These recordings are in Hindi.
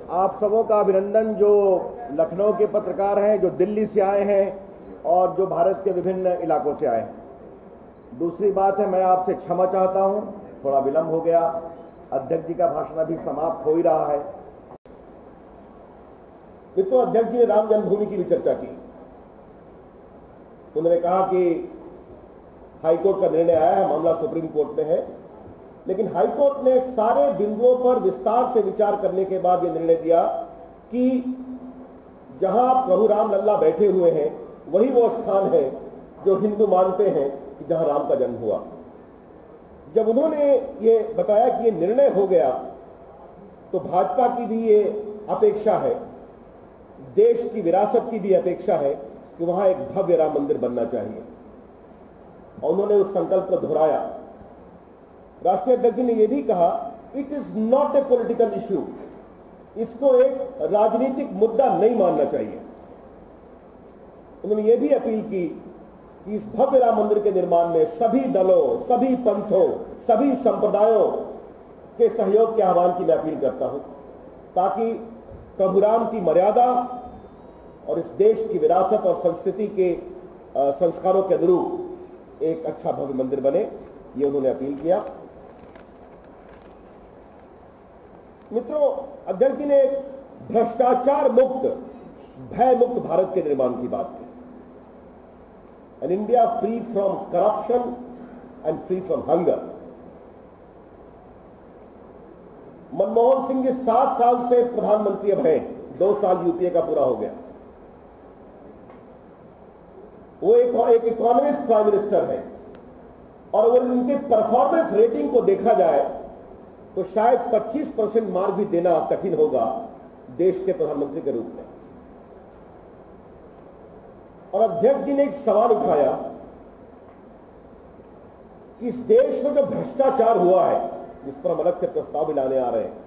आप सबों का अभिनंदन जो लखनऊ के पत्रकार हैं, जो दिल्ली से आए हैं और जो भारत के विभिन्न इलाकों से आए हैं। दूसरी बात है, मैं आपसे क्षमा चाहता हूं, थोड़ा विलंब हो गया। अध्यक्ष जी का भाषण अभी समाप्त हो ही रहा है। मित्रों, अध्यक्ष जी ने राम जन्मभूमि की भी चर्चा की। उन्होंने कहा कि हाईकोर्ट का निर्णय आया है, मामला सुप्रीम कोर्ट में है, लेकिन हाईकोर्ट ने सारे बिंदुओं पर विस्तार से विचार करने के बाद यह निर्णय दिया कि जहां प्रभु राम लल्ला बैठे हुए हैं वही वो स्थान है जो हिंदू मानते हैं कि जहां राम का जन्म हुआ। जब उन्होंने ये बताया कि ये निर्णय हो गया, तो भाजपा की भी ये अपेक्षा है, देश की विरासत की भी अपेक्षा है कि वहां एक भव्य राम मंदिर बनना चाहिए, और उन्होंने उस संकल्प को दोहराया। राष्ट्रीय अध्यक्ष ने यह भी कहा, it is not a political issue, इसको एक राजनीतिक मुद्दा नहीं मानना चाहिए। उन्होंने यह भी अपील की कि इस भव्य राम मंदिर के निर्माण में सभी दलों, सभी पंथों, सभी संप्रदायों के सहयोग के आह्वान की मैं अपील करता हूं, ताकि प्रभु राम की मर्यादा और इस देश की विरासत और संस्कृति के संस्कारों के अनुरूप एक अच्छा भव्य मंदिर बने, ये उन्होंने अपील किया। मित्रों, अध्यक्ष जी ने भ्रष्टाचार मुक्त, भय मुक्त भारत के निर्माण की बात की। An India free from corruption and free from hunger. Manmohan Singh ji 7 साल से प्रधानमंत्री अब हैं, 2 साल यूपीए का पूरा हो गया। वो एक इकोनॉमिस्ट प्राइम मिनिस्टर है, और अगर उनके परफॉर्मेंस रेटिंग को देखा जाए तो शायद 25% मार्क भी देना कठिन होगा देश के प्रधानमंत्री के रूप में। और अध्यक्ष जी ने एक सवाल उठाया कि इस देश में जो भ्रष्टाचार हुआ है, जिस पर हम अलग से प्रस्ताव भी लाने आ रहे हैं,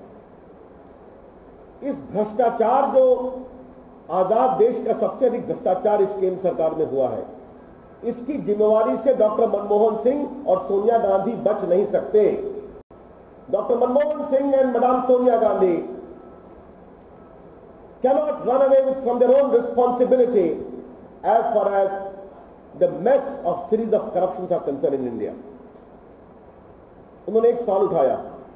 इस भ्रष्टाचार जो आजाद देश का सबसे अधिक भ्रष्टाचार इस केंद्र सरकार में हुआ है, इसकी जिम्मेवारी से डॉक्टर मनमोहन सिंह और सोनिया गांधी बच नहीं सकते। Doctor Manmohan Singh and madam Sonia Gandhi cannot run away from their own responsibility as far as the mess of series of corruptions are concerned in India. उन्होंने एक सवाल उठाया,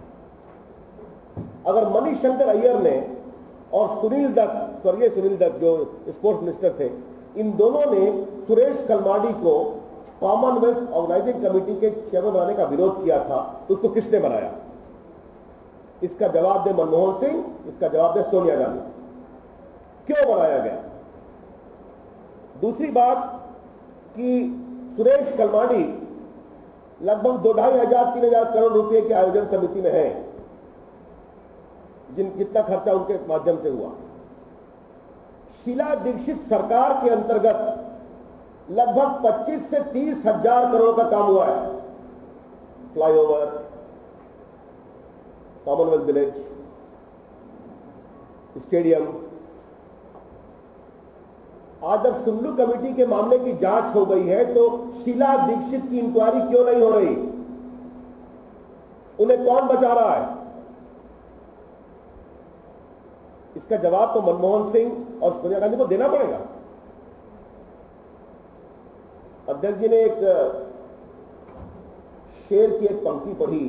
अगर मणिशंकर अय्यर ने और सुनील दत्त, स्वर्गीय सुनील दत्त जो स्पोर्ट्स मिनिस्टर थे, इन दोनों ने सुरेश कलमाडी को कॉमनवेल्थ ऑर्गेनाइजिंग कमेटी के चेयरमैन बनाने का विरोध किया था, तो उसको किसने बनाया? इसका जवाब दे मनमोहन सिंह, इसका जवाब दे सोनिया गांधी। क्यों बनाया गया? दूसरी बात कि सुरेश कलमाडी लगभग 2,500-3,000 करोड़ रुपए की आयोजन समिति में है, जितना खर्चा उनके माध्यम से हुआ। शीला दीक्षित सरकार के अंतर्गत लगभग 25 से 30 हजार करोड़ का काम हुआ है। Flyover, Commonwealth village, stadium. आज जब सुल्लू कमेटी के मामले की जांच हो गई है, तो शीला दीक्षित की इंक्वायरी क्यों नहीं हो रही? उन्हें कौन बचा रहा है? इसका जवाब तो मनमोहन सिंह और सोनिया गांधी को देना पड़ेगा। अध्यक्ष जी ने एक शेर की एक पंक्ति पढ़ी,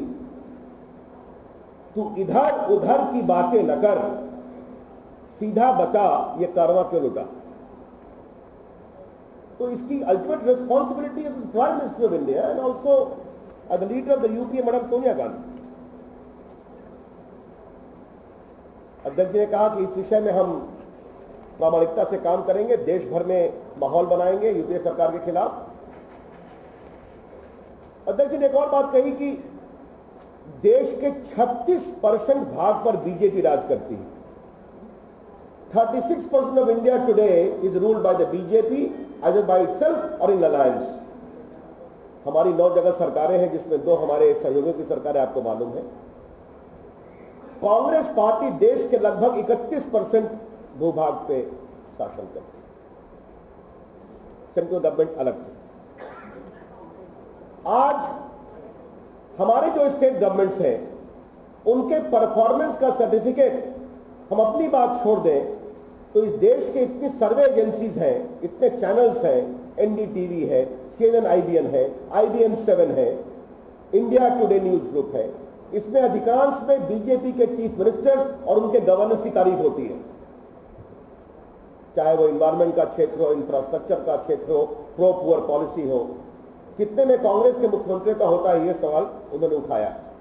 तू इधर उधर की बातें न कर, सीधा बता ये कारवां क्यों लुटा। तो इसकी ultimate responsibility is prime minister of India and also as the leader of the UPA madam Sonia Gandhi. अध्यक्ष जी ने कहा कि इस विषय में हम प्रामाणिकता से काम करेंगे, देश भर में माहौल बनाएंगे यूपीए सरकार के खिलाफ। अध्यक्ष जी ने एक और बात कही कि देश के 36% भाग पर बीजेपी राज करती है। 36% of India today is ruled by the BJP either by itself or in alliance। हमारी 9 जगह सरकारें हैं, जिसमें 2 हमारे सहयोगियों की सरकार है, आपको मालूम है। कांग्रेस पार्टी देश के लगभग 31% भूभाग पे शासन करती है, सेंट्रल गवर्नमेंट अलग से। आज हमारे जो स्टेट गवर्नमेंट्स हैं, उनके परफॉर्मेंस का सर्टिफिकेट हम अपनी बात छोड़ दें तो इस देश के इतनी सर्वे एजेंसीज हैं, इतने चैनल्स हैं, एनडीटीवी है, CNN IBN है, IBN 7 है, इंडिया टुडे न्यूज ग्रुप है, इसमें अधिकांश में बीजेपी के चीफ मिनिस्टर्स और उनके गवर्नेंस की तारीफ होती है, चाहे वो इन्वायरमेंट का क्षेत्र हो, इंफ्रास्ट्रक्चर का क्षेत्र हो, प्रो पुअर पॉलिसी हो। कितने में कांग्रेस के मुख्यमंत्री का होता है, ये सवाल उन्होंने उठाया।